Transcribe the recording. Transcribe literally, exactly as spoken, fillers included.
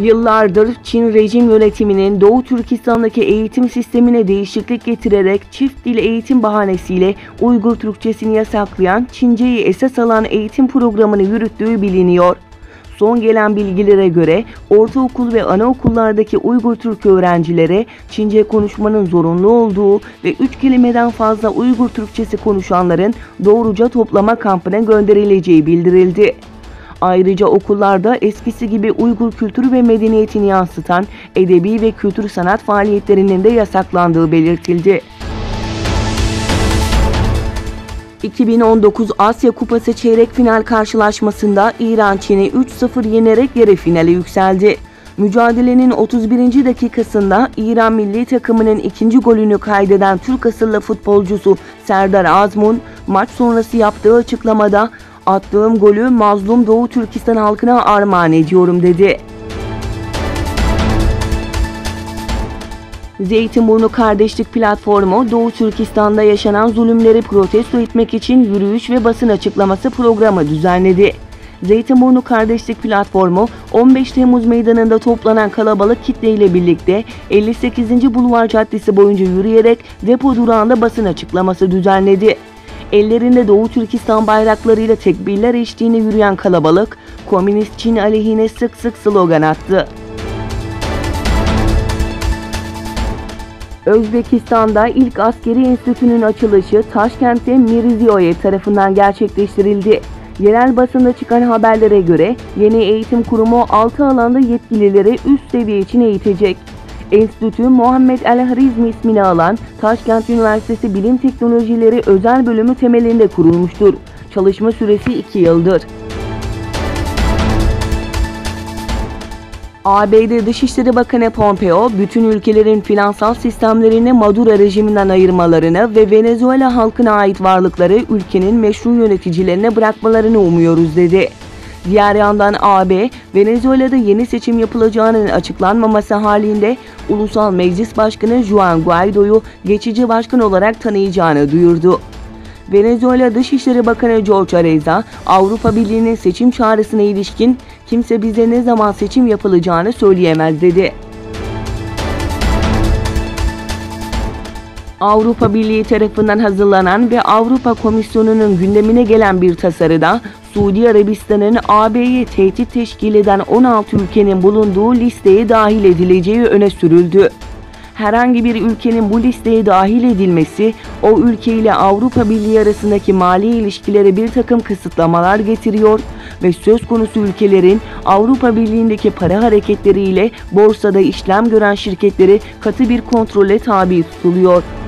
Yıllardır Çin rejim yönetiminin Doğu Türkistan'daki eğitim sistemine değişiklik getirerek çift dil eğitim bahanesiyle Uygur Türkçesini yasaklayan, Çinceyi esas alan eğitim programını yürüttüğü biliniyor. Son gelen bilgilere göre ortaokul ve anaokullardaki Uygur Türk öğrencilere Çince konuşmanın zorunlu olduğu ve üç kelimeden fazla Uygur Türkçesi konuşanların doğruca toplama kampına gönderileceği bildirildi. Ayrıca okullarda eskisi gibi Uygur kültürü ve medeniyetini yansıtan edebi ve kültür sanat faaliyetlerinin de yasaklandığı belirtildi. iki bin on dokuz Asya Kupası çeyrek final karşılaşmasında İran Çin'i üç sıfır yenerek yarı finale yükseldi. Mücadelenin otuz birinci dakikasında İran milli takımının ikinci golünü kaydeden Türk asıllı futbolcusu Serdar Azmun, maç sonrası yaptığı açıklamada "Attığım golü mazlum Doğu Türkistan halkına armağan ediyorum" dedi. Zeytinburnu Kardeşlik Platformu, Doğu Türkistan'da yaşanan zulümleri protesto etmek için yürüyüş ve basın açıklaması programı düzenledi. Zeytinburnu Kardeşlik Platformu, on beş Temmuz Meydanı'nda toplanan kalabalık kitleyle birlikte elli sekizinci Bulvar Caddesi boyunca yürüyerek depo durağında basın açıklaması düzenledi. Ellerinde Doğu Türkistan bayraklarıyla tekbirler eşliğinde yürüyen kalabalık, Komünist Çin aleyhine sık sık slogan attı. Özbekistan'da ilk askeri enstitünün açılışı Taşkent'te Mirziyoyev tarafından gerçekleştirildi. Yerel basında çıkan haberlere göre yeni eğitim kurumu altı alanda yetkilileri üst seviye için eğitecek. Enstitü, Muhammed El-Harizmi ismini alan Taşkent Üniversitesi Bilim Teknolojileri Özel Bölümü temelinde kurulmuştur. Çalışma süresi iki yıldır. A B D Dışişleri Bakanı Pompeo, bütün ülkelerin finansal sistemlerini Maduro rejiminden ayırmalarını ve Venezuela halkına ait varlıkları ülkenin meşru yöneticilerine bırakmalarını umuyoruz dedi. Diğer yandan A B, Venezuela'da yeni seçim yapılacağının açıklanmaması halinde Ulusal Meclis Başkanı Juan Guaido'yu geçici başkan olarak tanıyacağını duyurdu. Venezuela Dışişleri Bakanı George Areza, Avrupa Birliği'nin seçim çağrısına ilişkin "Kimse bize ne zaman seçim yapılacağını söyleyemez" dedi. Avrupa Birliği tarafından hazırlanan ve Avrupa Komisyonu'nun gündemine gelen bir tasarıda Suudi Arabistan'ın A B'ye tehdit teşkil eden on altı ülkenin bulunduğu listeye dahil edileceği öne sürüldü. Herhangi bir ülkenin bu listeye dahil edilmesi, o ülke ile Avrupa Birliği arasındaki mali ilişkilere bir takım kısıtlamalar getiriyor ve söz konusu ülkelerin Avrupa Birliği'ndeki para hareketleri ile borsada işlem gören şirketleri katı bir kontrole tabi tutuluyor.